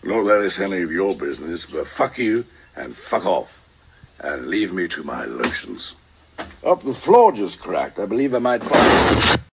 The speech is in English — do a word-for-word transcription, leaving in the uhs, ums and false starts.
Not that it's any of your business, but fuck you and fuck off. And leave me to my lotions. Up the floor just cracked. I believe I might find...